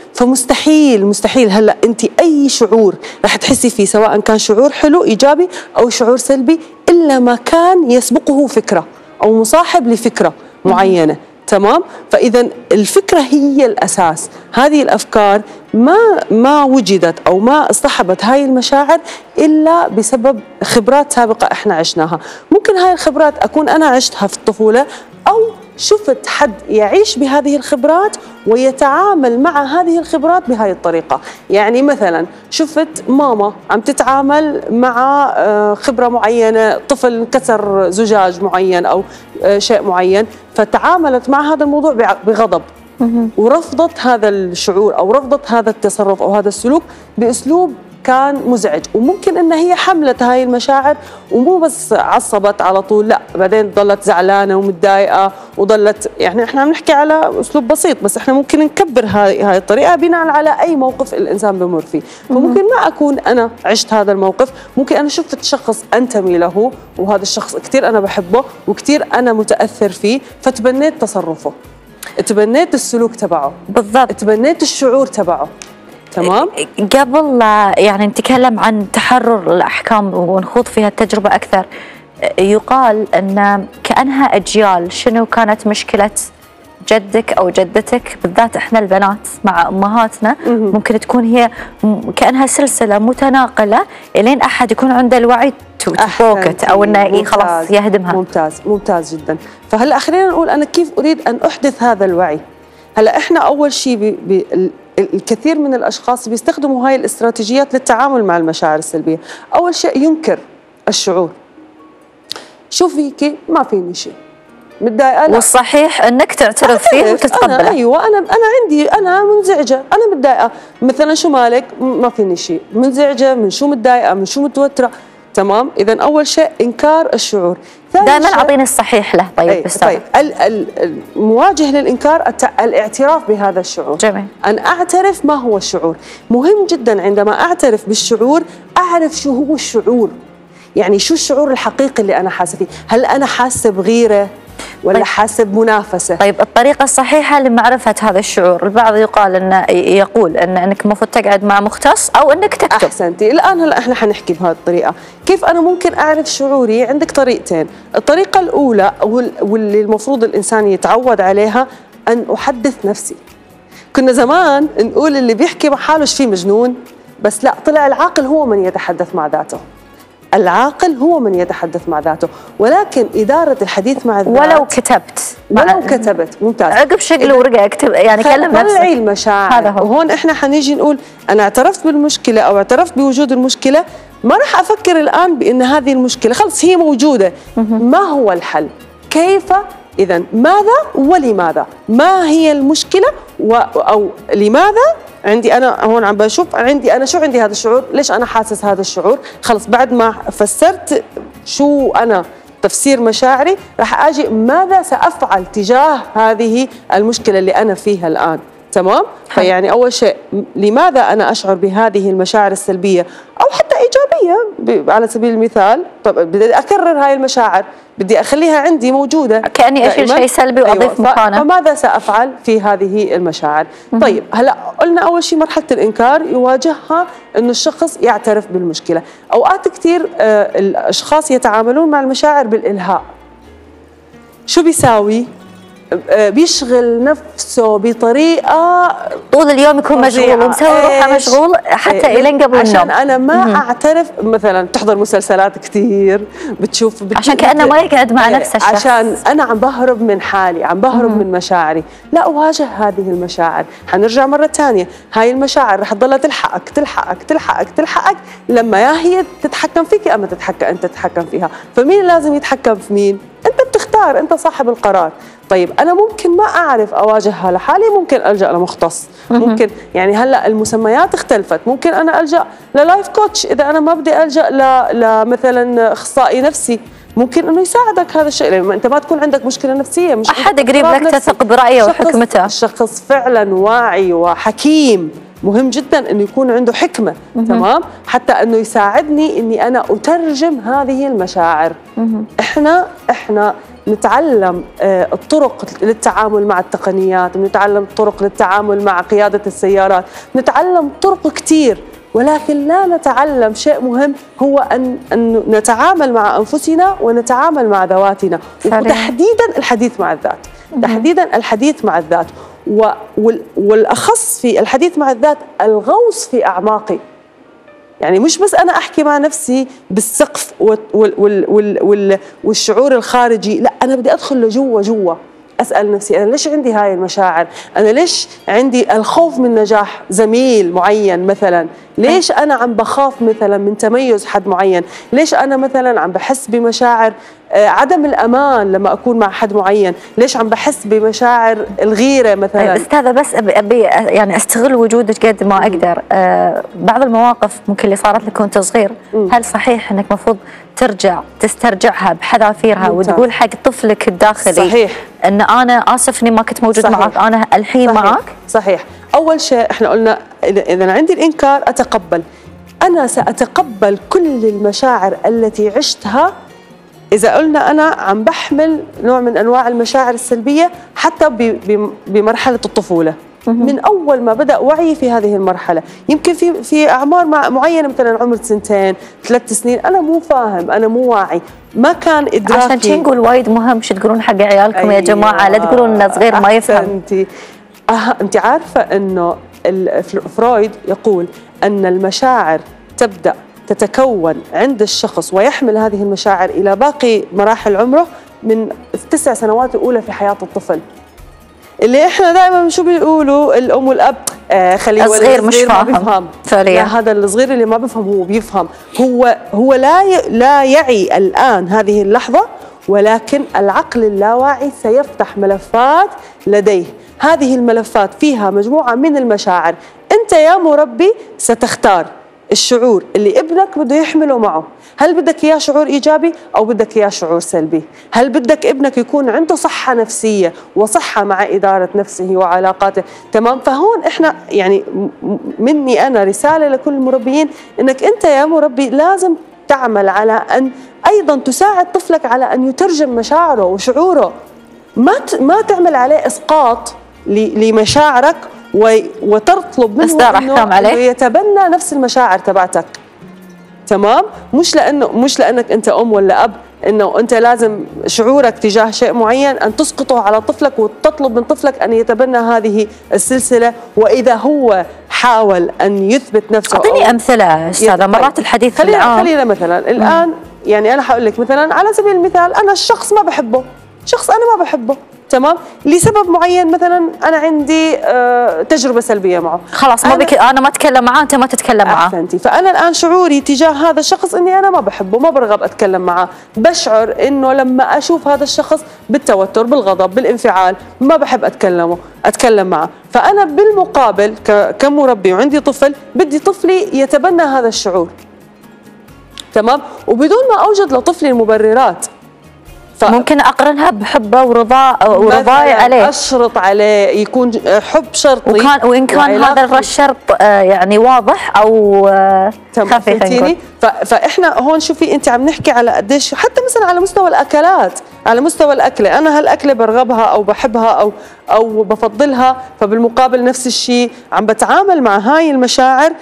فمستحيل هلا انت اي شعور رح تحسي فيه سواء كان شعور حلو ايجابي او شعور سلبي الا ما كان يسبقه فكره او مصاحب لفكره معينه. تمام. فاذا الفكره هي الاساس. هذه الافكار ما وجدت او ما اصطحبت هاي المشاعر الا بسبب خبرات سابقه احنا عشناها. ممكن هاي الخبرات اكون انا عشتها في الطفوله او شفت حد يعيش بهذه الخبرات ويتعامل مع هذه الخبرات بهذه الطريقة. يعني مثلا شفت ماما عم تتعامل مع خبرة معينة، طفل كسر زجاج معين أو شيء معين، فتعاملت مع هذا الموضوع بغضب ورفضت هذا الشعور أو رفضت هذا التصرف أو هذا السلوك بأسلوب كان مزعج. وممكن ان هي حملت هاي المشاعر ومو بس عصبت على طول، لا بعدين ضلت زعلانه ومتضايقه وضلت، يعني احنا عم نحكي على اسلوب بسيط بس احنا ممكن نكبر هاي الطريقه بناء على اي موقف الانسان بمر فيه. فممكن ما اكون انا عشت هذا الموقف، ممكن انا شفت شخص انتمي له وهذا الشخص كثير انا بحبه وكثير انا متاثر فيه فتبنيت تصرفه، تبنيت السلوك تبعه، بالضبط تبنيت الشعور تبعه. تمام. قبل يعني نتكلم عن تحرر الأحكام ونخوض فيها التجربة أكثر، يقال أن كأنها أجيال. شنو كانت مشكلة جدك أو جدتك بالذات إحنا البنات مع أمهاتنا؟ ممكن تكون هي كأنها سلسلة متناقلة إلين أحد يكون عنده الوعي تفوقت أو إنه خلاص يهدمها. ممتاز جدا. فهلا خلينا نقول أنا كيف أريد أن أحدث هذا الوعي. هلا إحنا أول شيء الكثير من الأشخاص بيستخدموا هاي الاستراتيجيات للتعامل مع المشاعر السلبية. أول شيء ينكر الشعور، شو فيكي؟ ما فيني شيء، متضايقة. والصحيح انك تعترف فيه وتتقبله. ايوه انا منزعجه، انا متضايقه، مثلا شو مالك؟ ما فيني شيء، منزعجه من شو، متضايقه من شو، متوتره. تمام. اذا اول شيء انكار الشعور. دائما اعطيني الصحيح له. طيب طيب المواجه للانكار الاعتراف بهذا الشعور. جميل. ان اعترف ما هو الشعور. مهم جدا عندما اعترف بالشعور اعرف شو هو الشعور، يعني شو الشعور الحقيقي اللي انا حاسه فيه. هل انا حاسه بغيره ولا حاسه بمنافسه؟ طيب الطريقه الصحيحه لمعرفه هذا الشعور، البعض يقول انك المفروض تقعد مع مختص او انك تكتب. احسنتي. الان هلا احنا حنحكي بهذه الطريقه. كيف انا ممكن اعرف شعوري؟ عندك طريقتين. الطريقه الاولى واللي المفروض الانسان يتعود عليها ان احدث نفسي. كنا زمان نقول اللي بيحكي مع حاله فيه مجنون، بس لا، طلع العاقل هو من يتحدث مع ذاته. العاقل هو من يتحدث مع ذاته، ولكن إدارة الحديث مع الذات ولو كتبت ممتاز. عقب شغل ورقة اكتب، يعني كلم نفسك. طلعي المشاعر. هذا هو. وهون احنا حنيجي نقول انا اعترفت بالمشكلة او اعترفت بوجود المشكلة، ما راح افكر الان بان هذه المشكلة خلص هي موجودة. ما هو الحل؟ كيف؟ إذا ماذا ولماذا؟ ما هي المشكلة أو لماذا؟ عندي أنا هون عم بشوف عندي أنا شو عندي هذا الشعور، ليش أنا حاسس هذا الشعور؟ خلص بعد ما فسرت شو أنا تفسير مشاعري، راح أجي ماذا سأفعل تجاه هذه المشكلة اللي أنا فيها الآن. تمام؟ فيعني أول شيء لماذا أنا أشعر بهذه المشاعر السلبية أو حتى إيجابية على سبيل المثال. طب بدي أكرر هاي المشاعر، بدي أخليها عندي موجودة كأني أشيل شيء سلبي وأضيف مكانه. فماذا سأفعل في هذه المشاعر؟ طيب هلا قلنا أول شيء مرحلة الإنكار يواجهها إنه الشخص يعترف بالمشكلة. أوقات كثير الأشخاص يتعاملون مع المشاعر بالإلهاء. شو بيساوي؟ بيشغل نفسه بطريقة طول اليوم يكون مشغول ومسوي روحه مشغول حتى إلين قبل النوم. عشان أنا ما أعترف، مثلا تحضر مسلسلات كثير، بتشوف عشان كأنه ما يقعد مع نفسه الشخص، عشان أنا عم بهرب من حالي، عم بهرب من مشاعري. لا، أواجه هذه المشاعر. حنرجع مرة ثانية، هاي المشاعر رح تضلها تلحقك تلحقك تلحقك تلحقك لما يا هي تتحكم فيك أما أنت تتحكم فيها. فمين لازم يتحكم في مين؟ أنت بتختار، أنت صاحب القرار. طيب أنا ممكن ما أعرف أواجهها لحالي، ممكن ألجأ لمختص. ممكن يعني هلأ المسميات اختلفت، ممكن أنا ألجأ للايف كوتش إذا أنا ما بدي ألجأ لمثلا أخصائي نفسي، ممكن انه يساعدك هذا الشيء، لما انت ما تكون عندك مشكله نفسيه، مش احد قريب لك تثق برايه وحكمته. الشخص فعلا واعي وحكيم، مهم جدا انه يكون عنده حكمه. تمام، حتى انه يساعدني اني انا اترجم هذه المشاعر. احنا نتعلم الطرق للتعامل مع التقنيات، نتعلم الطرق للتعامل مع قياده السيارات، نتعلم طرق كثير، ولكن لا نتعلم شيء مهم، هو أن نتعامل مع أنفسنا ونتعامل مع ذواتنا، وتحديدا الحديث مع الذات. تحديدا الحديث مع الذات، والأخص في الحديث مع الذات الغوص في أعماقي. يعني مش بس أنا أحكي مع نفسي بالسقف والشعور الخارجي، لا، أنا بدي أدخل لجوا أسأل نفسي أنا ليش عندي هاي المشاعر؟ أنا ليش عندي الخوف من نجاح زميل معين مثلا؟ ليش أنا عم بخاف مثلا من تميز حد معين؟ ليش أنا مثلا عم بحس بمشاعر عدم الأمان لما أكون مع حد معين؟ ليش عم بحس بمشاعر الغيرة مثلا؟ أستاذة بس أبي يعني أستغل وجودك قد ما أقدر. بعض المواقف ممكن اللي صارت لك وأنت صغير، هل صحيح أنك مفروض ترجع تسترجعها بحذافيرها وتقول حق طفلك الداخلي صحيح أن أنا آسف إني ما كنت موجود معك، أنا الحين معك؟ صحيح. أول شيء إحنا قلنا إذا عندي الإنكار أتقبل، أنا سأتقبل كل المشاعر التي عشتها. إذا قلنا أنا عم بحمل نوع من أنواع المشاعر السلبية حتى بمرحلة الطفولة، من أول ما بدأ وعي في هذه المرحلة، يمكن في أعمار معينة مثلا عمر 2 3 سنين أنا مو فاهم، أنا مو واعي، ما كان إدراكي. عشان شي نقول وايد مهم شو تقولون حق عيالكم يا جماعة، لا تقولون إنه صغير ما يفهم. أنت عارفة إنه فرويد يقول أن المشاعر تبدأ تتكون عند الشخص ويحمل هذه المشاعر إلى باقي مراحل عمره من 9 سنوات الأولى في حياة الطفل. اللي إحنا دائما شو بيقولوا الأم والأب، خليه الصغير مش ما بيفهم فعليا. لا، هذا الصغير اللي ما بيفهم هو بيفهم. هو لا يعي الآن هذه اللحظة، ولكن العقل اللاواعي سيفتح ملفات لديه. هذه الملفات فيها مجموعة من المشاعر. أنت يا مربي ستختار الشعور اللي ابنك بده يحمله معه. هل بدك إياه شعور إيجابي أو بدك إياه شعور سلبي؟ هل بدك ابنك يكون عنده صحة نفسية وصحة مع إدارة نفسه وعلاقاته؟ تمام. فهون إحنا يعني مني أنا رسالة لكل المربيين، إنك أنت يا مربي لازم تعمل على أن أيضا تساعد طفلك على أن يترجم مشاعره وشعوره. ما تعمل عليه إسقاط لمشاعرك وتطلب منه إنه يتبنى نفس المشاعر تبعتك. تمام. مش لأنك أنت أم ولا أب إنه أنت لازم شعورك تجاه شيء معين أن تسقطه على طفلك وتطلب من طفلك أن يتبنى هذه السلسلة. وإذا هو حاول أن يثبت نفسه، أعطيني أمثلة أستاذة. مرات الحديث خلينا مثلا الآن يعني أنا هقول لك مثلا على سبيل المثال، أنا الشخص ما بحبه، شخص أنا ما بحبه، تمام، لسبب معين، مثلا أنا عندي تجربة سلبية معه، خلاص أنا ما أتكلم معاه، أنت ما تتكلم معاه. أحسنتي. فأنا الآن شعوري تجاه هذا الشخص إني أنا ما بحبه، ما برغب أتكلم معاه، بشعر إنه لما أشوف هذا الشخص بالتوتر، بالغضب، بالانفعال، ما بحب أتكلم معه. فأنا بالمقابل كمربي وعندي طفل، بدي طفلي يتبنى هذا الشعور، تمام، وبدون ما أوجد لطفلي المبررات. ممكن أقرنها بحبه ورضاي عليه، أشرط عليه، يكون حب شرطي، وإن كان هذا الشرط يعني واضح أو خفي. فإحنا هون شوفي أنت عم نحكي على قديش، حتى مثلا على مستوى الأكلات، على مستوى الأكلة، أنا هالأكلة برغبها أو بحبها أو بفضلها، فبالمقابل نفس الشيء عم بتعامل مع هاي المشاعر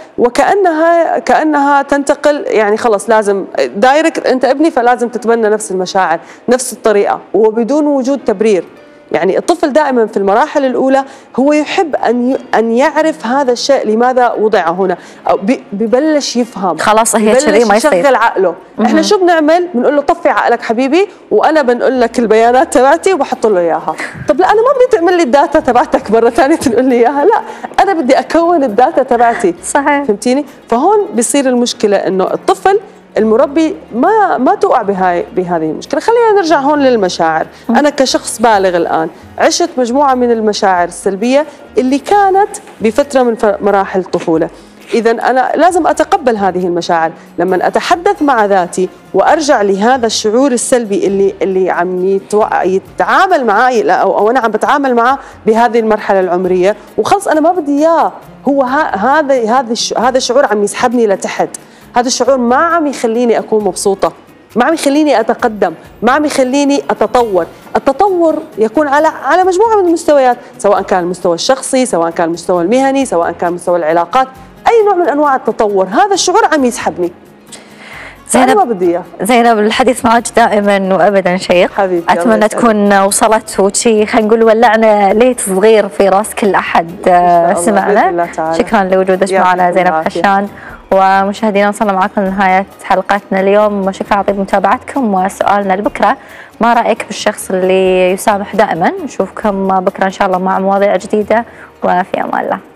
وكأنها تنتقل، يعني خلص لازم دايركت أنت ابني فلازم تتبنى نفس المشاعر نفس الطريقة وبدون وجود تبرير. يعني الطفل دائما في المراحل الأولى هو يحب أن يعرف هذا الشيء لماذا وضع هنا، أو ببلش يفهم، خلاص هي كذي ما يصير، يشغل عقله. احنا شو بنعمل؟ بنقول له طفي عقلك حبيبي، وأنا بنقول لك البيانات تبعتي وبحط له إياها. طب لا، أنا ما بدي تعمل لي الداتا تبعتك مرة ثانية تنقل لي إياها، لا، أنا بدي أكون الداتا تبعتي. صحيح. فهمتيني؟ فهون بيصير المشكلة إنه الطفل المربي ما توقع بهذه المشكلة. خلينا نرجع هون للمشاعر. أنا كشخص بالغ الآن عشت مجموعة من المشاعر السلبية اللي كانت بفترة من مراحل الطفولة. إذا أنا لازم أتقبل هذه المشاعر. لما أتحدث مع ذاتي وأرجع لهذا الشعور السلبي اللي عم يتعامل معي أو أنا عم بتعامل معه بهذه المرحلة العمرية، وخلص أنا ما بدي إياه، هو هذا الشعور عم يسحبني لتحت. هذا الشعور ما عم يخليني أكون مبسوطة، ما عم يخليني أتقدم، ما عم يخليني أتطور. التطور يكون على مجموعة من المستويات، سواء كان المستوى الشخصي، سواء كان المستوى المهني، سواء كان مستوى العلاقات، أي نوع من أنواع التطور. هذا الشعور عم يسحبني. زينب، ما بدي إياه. زينب، الحديث معك دائما وابدا شيق. حبيبتي، اتمنى تكون وصلت وشي، خلينا نقول ولعنا ليت صغير في راس كل احد سمعنا. شكرا لوجودك معنا زينب خشان. ومشاهدينا، وصلنا معكم لنهاية حلقتنا اليوم، شكرا على طيب متابعتكم. وسؤالنا لبكرة: ما رأيك بالشخص اللي يسامح دائما؟ نشوفكم بكرة إن شاء الله مع مواضيع جديدة، وفي أمان الله.